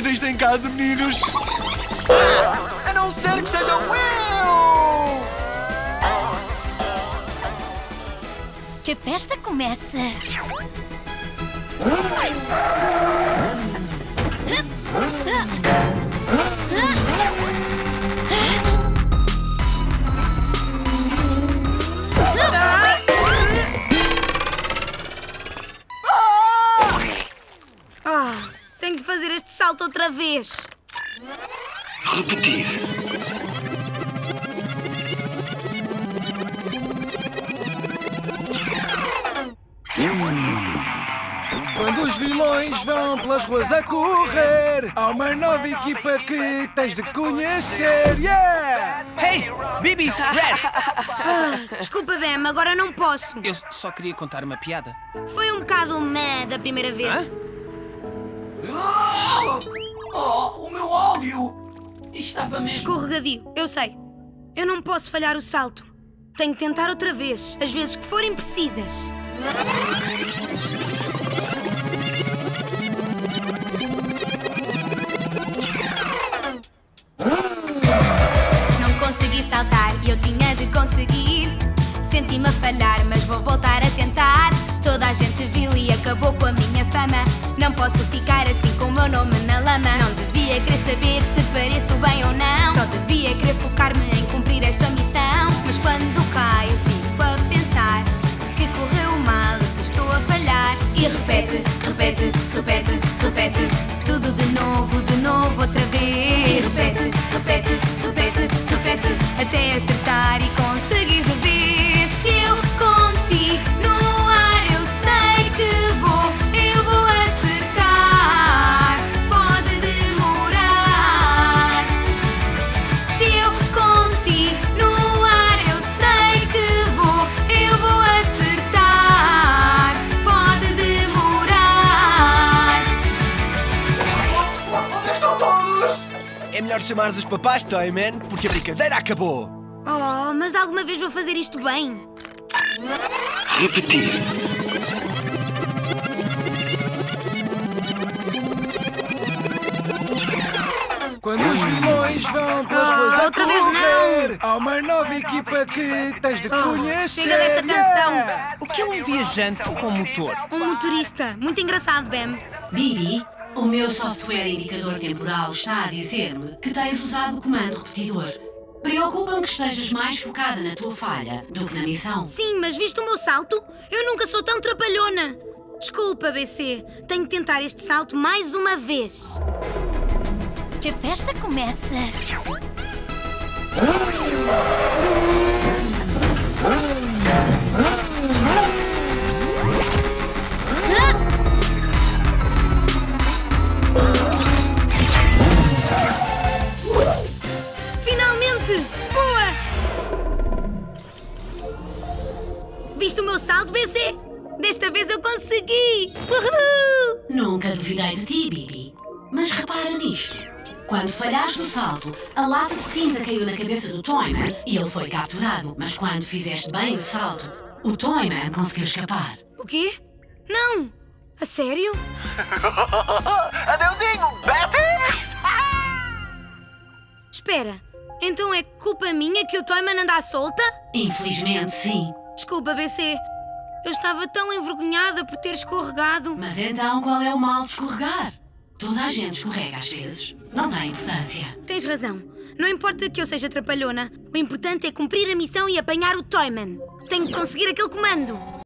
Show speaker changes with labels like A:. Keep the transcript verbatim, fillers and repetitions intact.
A: Cuidem-se em casa, meninos! Ah, a não ser que seja eu!
B: Que a festa comece!
C: Ah, tenho de fazer este salto outra vez.
D: Repetir.
A: Quando os vilões vão pelas ruas a correr, há uma nova equipa que tens de conhecer. Yeah!
E: Hey, Bibi, Red!
C: Ah, desculpa, Bem, agora não posso.
E: Eu só queria contar uma piada.
C: Foi um bocado meh da primeira vez.
E: Hã?
D: Oh, o meu óleo! Estava mesmo...
C: Escorregadio, eu sei. Eu não posso falhar o salto. Tenho que tentar outra vez, as vezes que forem precisas.
F: Não consegui saltar e eu tinha de conseguir. Senti-me a falhar, mas vou voltar a tentar. Toda a gente viu e acabou com a minha fama. Não posso ficar assim com o meu nome na lama. Não devia querer saber se pareço bem ou não. Só devia querer focar-me em cumprir esta missão. Mas quando caio fico a pensar que correu mal, que estou a falhar. E repete, repete, repete, repete tudo de novo, de novo outra vez. E repete, repete, repete, repete até acertar e conseguir de vez. Se eu continuar, eu sei que vou, eu vou acertar. Pode demorar. Se eu continuar, eu sei que vou, eu vou acertar. Pode demorar.
D: Onde estão todos?
A: É melhor chamares os papás, Toyman, porque a brincadeira acabou.
C: Oh, mas alguma vez vou fazer isto bem.
D: Repetir.
A: Quando os vilões vão pelas
C: Ah,
A: ruas a
C: outra vez
A: correr, há uma nova equipa que tens de
C: Oh,
A: conhecer.
C: chega dessa canção.
A: Yeah!
E: O que é um viajante com motor?
C: Um motorista. Muito engraçado, Bem.
G: Bibi, o meu software indicador temporal está a dizer-me que tens usado o comando repetidor. Preocupa-me que estejas mais focada na tua falha do que na missão.
C: Sim, mas visto o meu salto, eu nunca sou tão trapalhona. Desculpa, B C. Tenho de tentar este salto mais uma vez.
B: Que a festa comece!
C: Finalmente! Boa! Viste o meu salto, B C? Desta vez eu consegui! Uhul!
G: Nunca duvidei de ti, Bibi. Mas repara nisto. Quando falhaste o salto, a lata de tinta caiu na cabeça do Toyman e ele foi capturado. Mas quando fizeste bem o salto, o Toyman conseguiu escapar.
C: O quê? Não! A sério?
D: Adeusinho, Betty!
C: Espera, então é culpa minha que o Toyman anda à solta?
G: Infelizmente, sim.
C: Desculpa, B C. Eu estava tão envergonhada por ter escorregado.
G: Mas então qual é o mal de escorregar? Toda a gente escorrega às vezes. Não tem importância.
C: Tens razão. Não importa que eu seja trapalhona. O importante é cumprir a missão e apanhar o Toyman. Tenho que conseguir aquele comando.